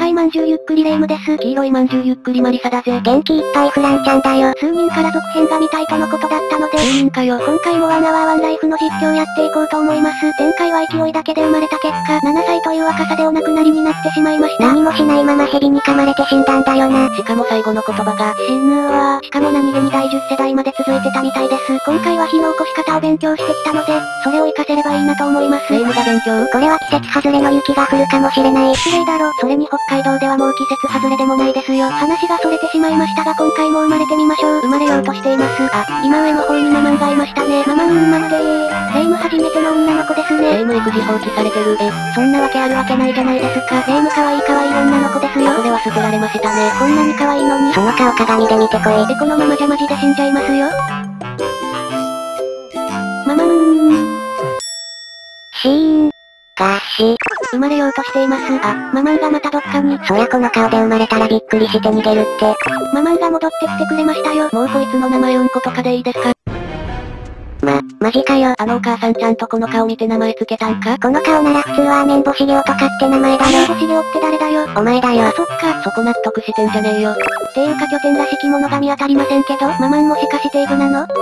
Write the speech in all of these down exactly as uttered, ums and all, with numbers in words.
赤いまんじゅうゆっくりレ夢ムです。 黄色いまんじゅうゆっくりマリサだぜ。 元気いっぱいフランちゃんだよ。数人から続編が見たいとのことだったので、 数人かよ。 今回もワンアワーワンライフの実況やっていこうと思います。前回は勢いだけで生まれた結果、ななさいという若さでお亡くなりになってしまいました。何もしないまま蛇に噛まれて死んだんだよな。 しかも最後の言葉が、 死ぬわ。しかも何気にだいじゅっせだいまで続いてたみたいです。今回は火の起こし方を勉強してきたので、それを活かせればいいなと思います。 レ夢ムが勉強？ これは季節外れの雪が降るかもしれない。失礼だろ。それに北海道ではもう季節外れでもないですよ。話が逸れてしまいましたが今回も生まれてみましょう。生まれようとしています。あ、今上の方にママンがいましたね。ママンうんまのでー。レ夢ム初めての女の子ですね。 レ夢ム育児放棄されてる。 え、そんなわけあるわけないじゃないですか。レ夢ム可愛い可愛い女の子ですよ。 これは捨てられましたね。 こんなに可愛いのに。 その顔鏡で見てこい。 え、このままじゃマジで死んじゃいますよ。ママンーん。 シーン。ガシ。 生まれようとしています。あ、ママンがまたどっかに。 そりゃこの顔で生まれたらびっくりして逃げるって。 ママンが戻ってきてくれましたよ。 もうこいつの名前うんことかでいいですか？ま、マジかよ。あのお母さんちゃんとこの顔見て名前つけたんか？ この顔なら普通はアメンボシゲオとかって名前だろ。アメンボシゲオって誰だよ。 お前だよ。 あ、そっか。 そこ納得してんじゃねえよ。 っていうか拠点らしきものが見当たりませんけど、ママンもしかしてイブなの？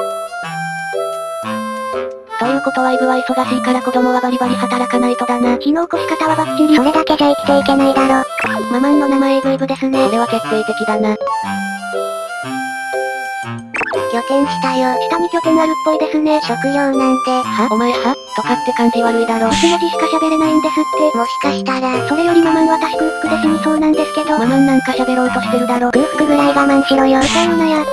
ということはイブは忙しいから子供はバリバリ働かないとだな。 火の起こし方はバッチリ。 それだけじゃ生きていけないだろ。 ママンの名前イブイブですね。 これは決定的だな。 拠点したよ。下に拠点あるっぽいですね。食料なんで。 は？お前は？とかって感じ悪いだろ。 いち文字しか喋れないんですって。もしかしたら、それよりママン私空腹で死にそうなんですけど。 ママンなんか喋ろうとしてるだろ。 空腹ぐらい我慢しろよ。歌うなや。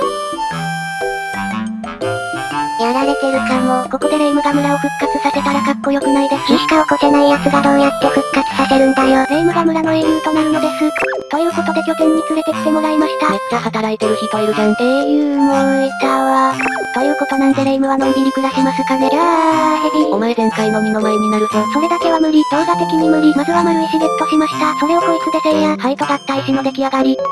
やられてるかも。ここでレ夢ムが村を復活させたらかっこよくないです。 火しか起こせない奴がどうやって復活させるんだよ。 レ夢ムが村の英雄となるのです。ということで拠点に連れてきてもらいました。 めっちゃ働いてる人いるじゃん。 英雄もいたわ。ということなんでレ夢ムはのんびり暮らしますかね。じゃあ、ヘビ。 お前前回の二の前になるぞ。 それだけは無理。動画的に無理。まずは丸石ゲットしました。それをこいつでせいや。ハイト合体石の出来上がり。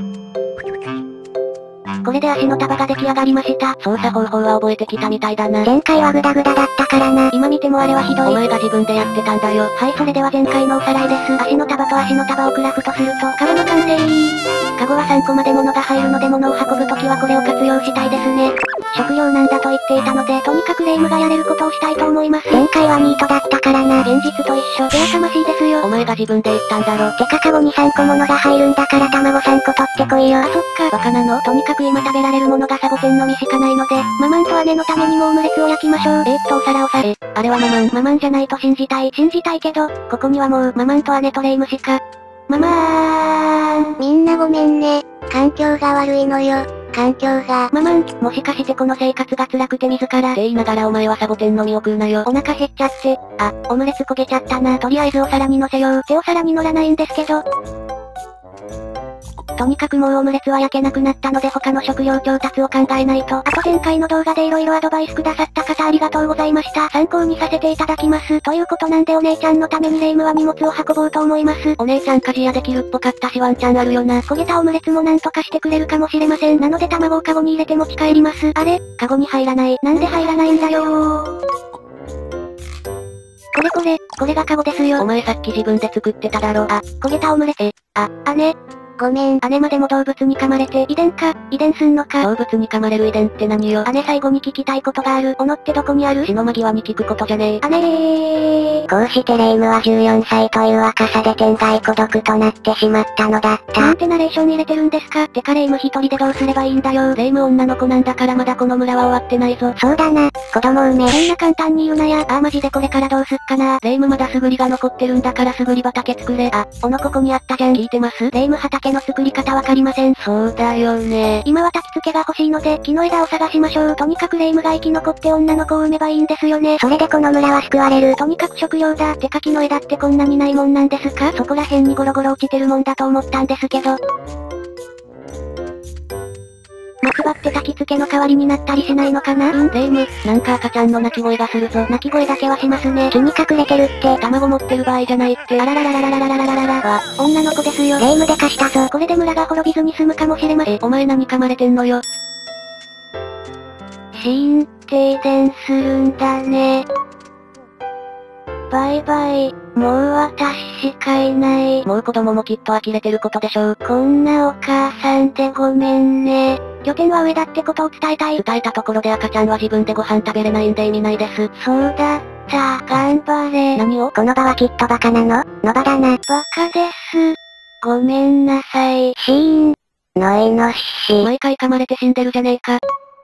これで足の束が出来上がりました。 操作方法は覚えてきたみたいだな。 前回はグダグダだったからな。今見てもあれはひどい。 お前が自分でやってたんだよ。 はい、それでは前回のおさらいです。足の束と足の束をクラフトすると、カゴの完成。カゴはさんこまで物が入るので物を運ぶときはこれを活用したいですね。食料なんだと言っていたので、とにかくレ夢ムがやれることをしたいと思います。前回はニートだったからな。現実と一緒。やかましいですよ。 お前が自分で言ったんだろ。 てかカゴにさんこ物が入るんだから卵さんこ取ってこいよ。あ、そっか。バカなの？とにかく今食べられるものがサボテンの実しかないので、ママンと姉のためにもオムレツを焼きましょう。えーっとお皿をさ、え、あれはママン。ママンじゃないと信じたい。信じたいけど、ここにはもうママンと姉とレ夢ムしか。ママーン。みんなごめんね。環境が悪いのよ。環境が。ママン、もしかしてこの生活が辛くて自ら。って言いながらお前はサボテンの実を食うなよ。 お腹減っちゃって。あ、オムレツ焦げちゃったな。とりあえずお皿に乗せよう。ってお皿に乗らないんですけど。とにかくもうオムレツは焼けなくなったので他の食料調達を考えないと。あと前回の動画で色々アドバイスくださった方ありがとうございました。参考にさせていただきます。ということなんでお姉ちゃんのためにレ夢ムは荷物を運ぼうと思います。 お姉ちゃん家事やできるっぽかったしワンチャンあるよな。 焦げたオムレツもなんとかしてくれるかもしれません。なので卵をカゴに入れて持ち帰ります。あれ？カゴに入らない。なんで入らないんだよー。これこれ、これがカゴですよ。 お前さっき自分で作ってただろ。 あ、焦げたオムレツ。え、あ、姉。ごめん。姉までも動物に噛まれて遺伝か、遺伝すんのか。 動物に噛まれる遺伝って何よ。 姉最後に聞きたいことがある。斧ってどこにある？ 死の間際に聞くことじゃねえ。 姉ー。 こうしてレ夢ムはじゅうよんさいという若さで天涯孤独となってしまったのだった。 なんてナレーション入れてるんですか？てかレ夢ム一人でどうすればいいんだよ。 レ夢ム女の子なんだからまだこの村は終わってないぞ。 そうだな。子供産め。そんな簡単に言うなや。あーマジでこれからどうすっかな。 レ夢ムまだすぐりが残ってるんだからすぐり畑作れ。 あ、斧ここにあったじゃん。 聞いてます？ レ夢ム畑の作り方はわかりません。 そうだよね。 今は焚き付けが欲しいので、木の枝を探しましょう。とにかくレ夢ムが生き残って女の子を産めばいいんですよね。それでこの村は救われる。とにかく食料だ。てか木の枝ってこんなにないもんなんですか？そこら辺にゴロゴロ落ちてるもんだと思ったんですけど。松葉って焚き付けの代わりになったりしないのかな？ うん、レ夢ム、なんか赤ちゃんの泣き声がするぞ。 泣き声だけはしますね。木に隠れてるって。 卵持ってる場合じゃないって。 あららららららららららららわ、女の子ですよ。レ夢ムでかしたぞ。これで村が滅びずに済むかもしれません。 え、お前何噛まれてんのよ。 シーン、停電するんだね。バイバイ。 もう私しかいない。 もう子供もきっと呆れてることでしょう。 こんなお母さんでごめんね。拠点は上だってことを伝えたい。 伝えたところで赤ちゃんは自分でご飯食べれないんで意味ないです。 そうだった。頑張れ。 何を？ この場はきっとバカなの？の場だな。バカです。ごめんなさい。シーン。のイノシシ。 毎回噛まれて死んでるじゃねえか。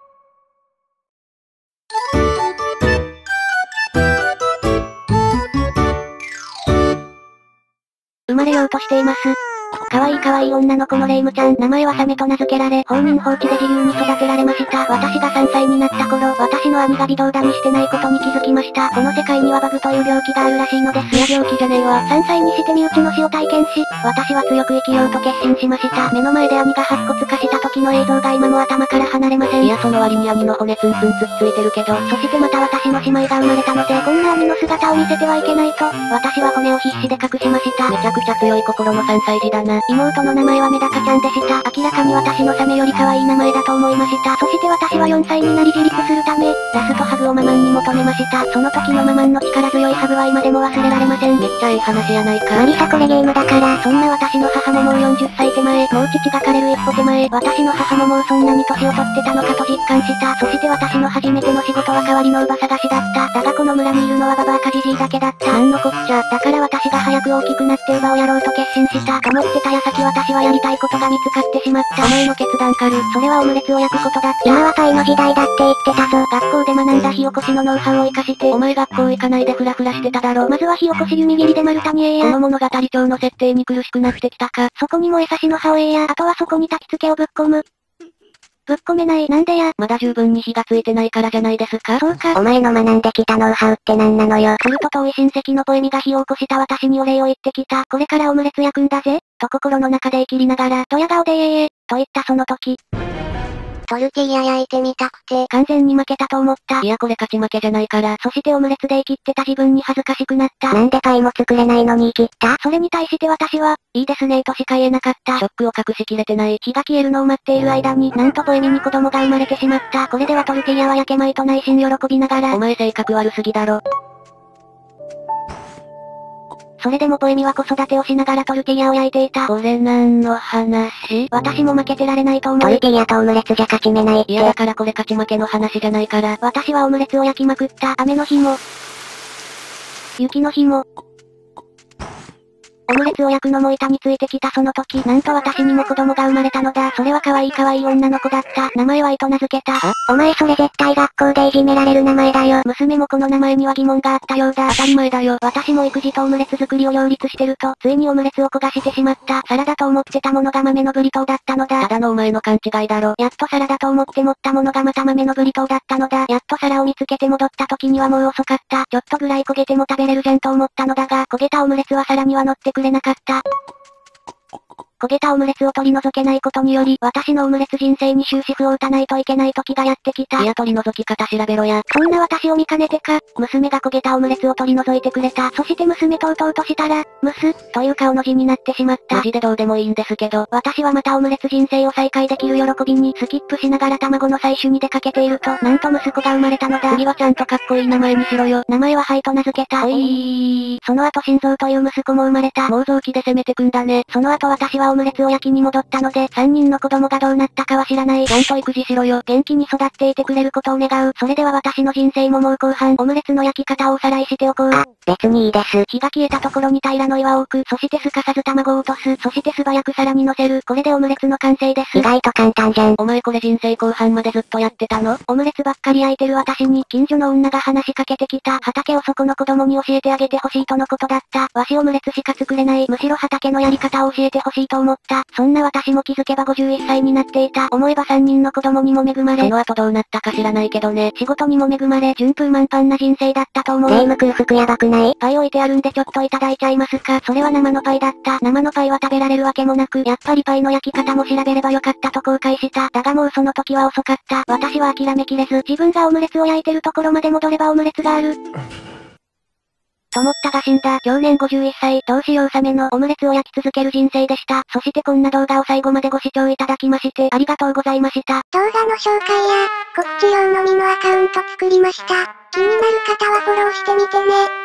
生まれようとしています。かわいいかわいい女の子のレイムちゃん、名前はサメと名付けられ、放任放置で自由に育てられました。私がさんさいになった頃、私の兄が微動だにしてないことに気づきました。この世界にはバグという病気があるらしいのです。 いや病気じゃねえわ。 さんさいにして身内の死を体験し、私は強く生きようと決心しました。目の前で兄が白骨化した時の映像が今も頭から離れません。 いやその割に兄の骨ツンツンつっついてるけど、 そしてまた私の姉妹が生まれたので、こんな兄の姿を見せてはいけないと、私は骨を必死で隠しました。 めちゃくちゃ強い心のさんさい児だな。 妹の名前はメダカちゃんでした。明らかに私のサメより可愛い名前だと思いました。そして私はよんさいになり自立するため、ラストハグをママンに求めました。その時のママンの力強いハグは今でも忘れられません。 めっちゃいい話やないか。 マリサこれゲームだから。そんな私の母ももうよんじゅっさい手前、もう父が枯れる一歩手前、私の母ももうそんなに年を取ってたのかと実感した。そして私の初めての仕事は代わりの乳母探しだった。だがこの村にいるのはババアかジジイだけだった。 なんのこっちゃ。 だから私が早く大きくなって乳母をやろうと決心した。と思ってた矢先私はやりたいことが見つかってしまった。 お前の決断軽。 それはオムレツを焼くことだった。今はパイの時代だって言ってたぞ。学校で学んだ火起こしのノウハウを活かして。 お前学校行かないでフラフラしてただろ。 まずは火起こし弓切りで丸太にえや。 この物語調の設定に苦しくなってきたか。 そこに燃えさしの葉をえや。あとはそこに焚き付けをぶっ込む。ぶっ込めない。なんでや。 まだ十分に火がついてないからじゃないですか。 そうか。お前の学んできたノウハウって何なのよ。すると遠い親戚のポエミが火を起こした私にお礼を言ってきた。これからオムレツ焼くんだぜ。と心の中で生きりながら、ドヤ顔でえええ、と言ったその時。トルティーヤ焼いてみたくて、完全に負けたと思った。 いやこれ勝ち負けじゃないから。 そしてオムレツで生きってた自分に恥ずかしくなった。 なんでパイも作れないのに生きった？ それに対して私は、いいですねとしか言えなかった。 ショックを隠しきれてない。 火が消えるのを待っている間に、なんとポエミに子供が生まれてしまった。これではトルティーヤは焼けまいと内心喜びながら。 お前性格悪すぎだろ。 それでもポエミは子育てをしながらトルティーヤを焼いていた。 これ何の話？ 私も負けてられないと思う。 トルティーヤとオムレツじゃ勝ち目ないって。いやだからこれ勝ち負けの話じゃないから。 私はオムレツを焼きまくった。雨の日も、雪の日も、オムレツを焼くのも板についてきたその時、なんと私にも子供が生まれたのだ。それは可愛い可愛い女の子だった。名前は糸名付けた。 あ？ お前それ絶対学校でいじめられる名前だよ。娘もこの名前には疑問があったようだ。 当たり前だよ。 私も育児とオムレツ作りを両立してると、ついにオムレツを焦がしてしまった。サラダと思ってたものが豆のブリトーだったのだ。 ただのお前の勘違いだろ。 やっとサラダと思って持ったものがまた豆のブリトーだったのだ。やっと皿を見つけて戻った時にはもう遅かった。ちょっとぐらい焦げても食べれるじゃんと思ったのだが、焦げたオムレツは皿には乗ってくれなかった。焦げたオムレツを取り除けないことにより、私のオムレツ人生に終止符を打たないといけない時がやってきた。 いや取り除き方調べろや。 そんな私を見かねてか、娘が焦げたオムレツを取り除いてくれた。そして娘とうとうとしたら、ムス、という顔の字になってしまった。 マジでどうでもいいんですけど、 私はまたオムレツ人生を再開できる喜びにスキップしながら卵の採取に出かけていると、なんと息子が生まれたのだ。 次はちゃんとかっこいい名前にしろよ。 名前はハイと名付けた。 おいー。 その後心臓という息子も生まれた。 妄想期で攻めてくんだね。 その後私はオムレツを焼きに戻ったので、三人の子供がどうなったかは知らない。 ちゃんと育児しろよ。 元気に育っていてくれることを願う。それでは私の人生ももう後半、オムレツの焼き方をおさらいしておこう。 あ、別にいいです。 火が消えたところに平らの岩を置く。そしてすかさず卵を落とす。そして素早く皿に乗せる。これでオムレツの完成です。 意外と簡単じゃん。お前これ人生後半までずっとやってたの？ オムレツばっかり焼いてる私に、近所の女が話しかけてきた。畑をそこの子供に教えてあげてほしいとのことだった。わしオムレツしか作れない。むしろ畑のやり方を教えてほしいと思った。そんな私も気づけばごじゅういっさいになっていた。思えばさんにんの子供にも恵まれ。 その後どうなったか知らないけどね。 仕事にも恵まれ、順風満帆な人生だったと思う。 霊夢空腹やばくない？ パイ置いてあるんでちょっといただいちゃいますか。それは生のパイだった。生のパイは食べられるわけもなく、やっぱりパイの焼き方も調べればよかったと後悔した。だがもうその時は遅かった。私は諦めきれず、自分がオムレツを焼いてるところまで戻ればオムレツがある。と思ったが死んだ。去年ごじゅういっさい、どうしようさめのオムレツを焼き続ける人生でした。そしてこんな動画を最後までご視聴いただきまして、ありがとうございました。 動画の紹介や、告知用のみのアカウント作りました。気になる方はフォローしてみてね。